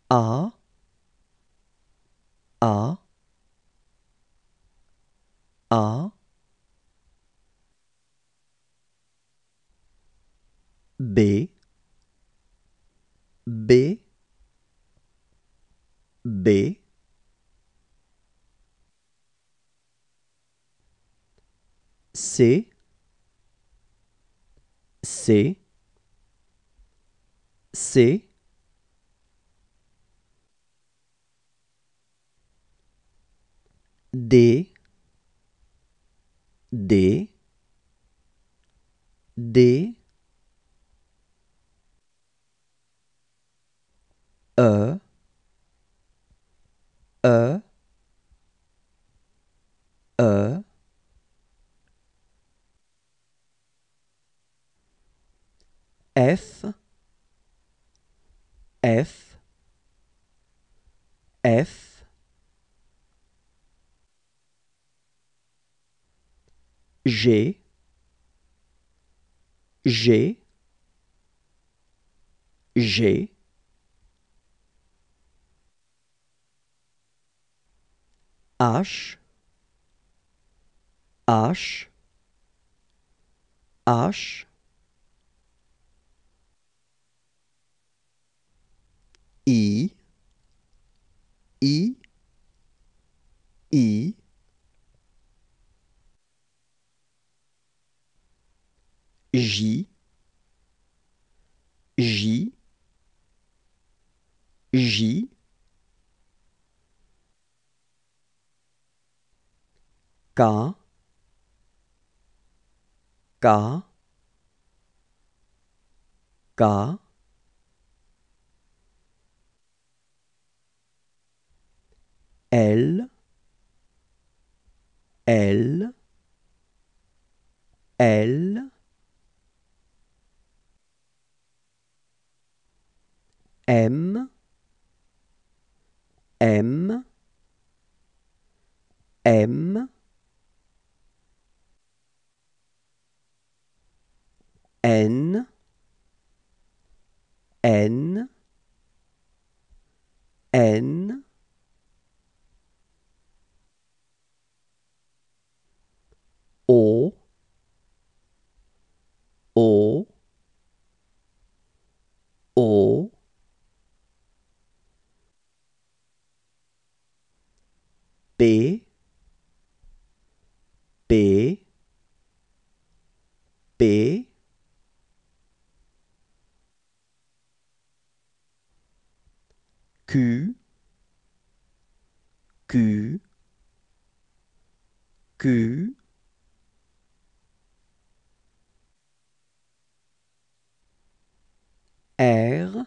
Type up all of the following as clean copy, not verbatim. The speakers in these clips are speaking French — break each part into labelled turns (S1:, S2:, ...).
S1: A, A, A, B, B, B, C, C, C, D, D, D, E, E, E, F, F, F, G, G, G, H, H, H, I, I, I, J, J, J, K, K, K, L, L, L, M, M, M, N, N, N, O, O, O, P, P, P, Q, Q, Q, R,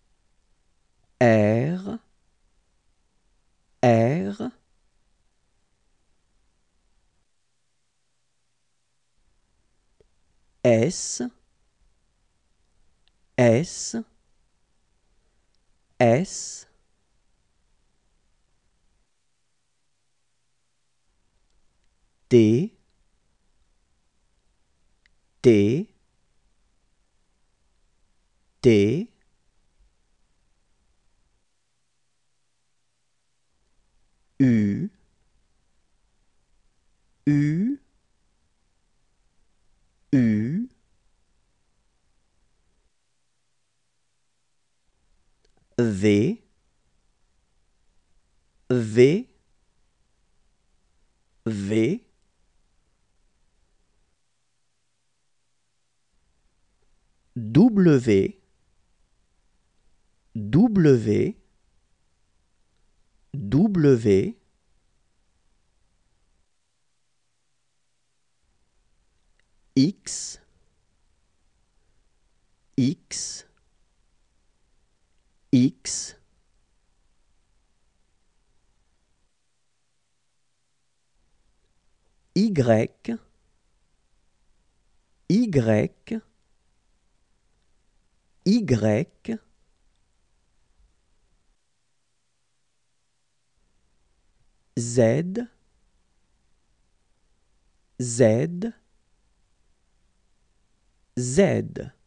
S1: R, R, S, S, S, T, T, T, U, U, U, V, V, V, W, W, W, X, X, X, Y, Y, Y, Z, Z, Z.